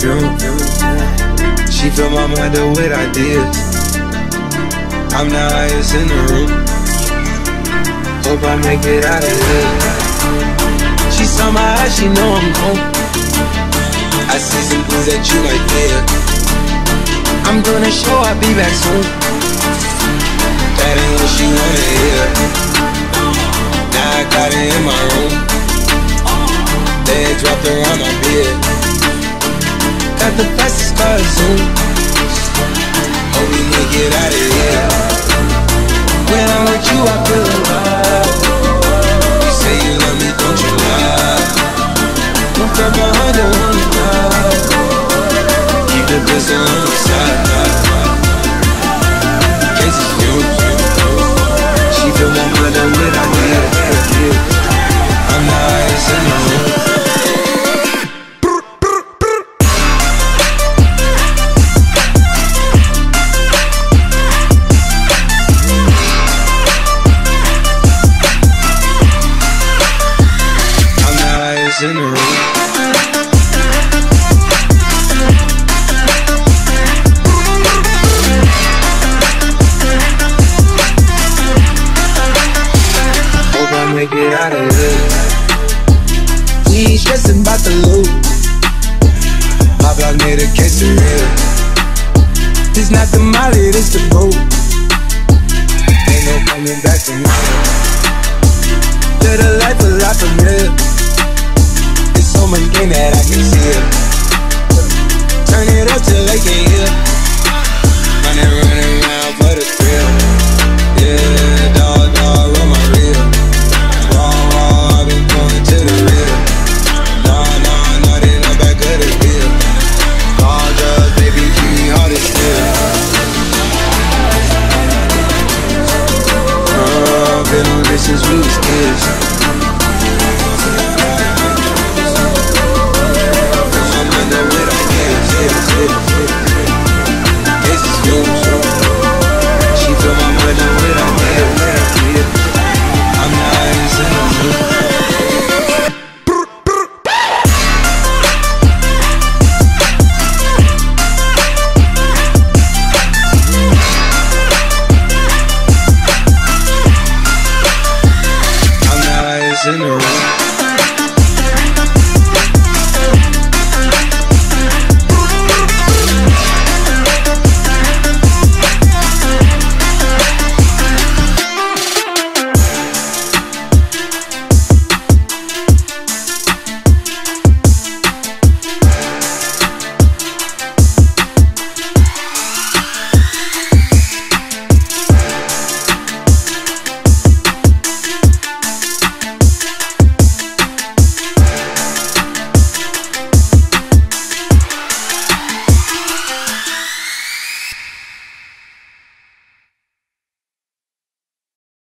fumes. She fill my mind up with ideas. I'm the highest in the room. Hope I make it out of here. She saw my eyes, she know I'm home. I see some things that you like there. I'm gonna show I'll be back soon. That ain't what she wanna hear. Now I got it in my room. Legs wrapped around my bed. Got the fastest car soon. Hope we make it out of here. When I'm with you I feel alive. You say you love me, don't you lie. Don't grab my heart, don't wanna die. Keep the pistol on the side. Case is fumes. She fill my mind up with ideas. I'm the highest in the room. In the room. Hope I make it out of here. We ain't stressing about the loot. My block made a case of real. It's not the molly, it's the boat. Ain't no coming back from here. Live a life a lot familiar. So much game that I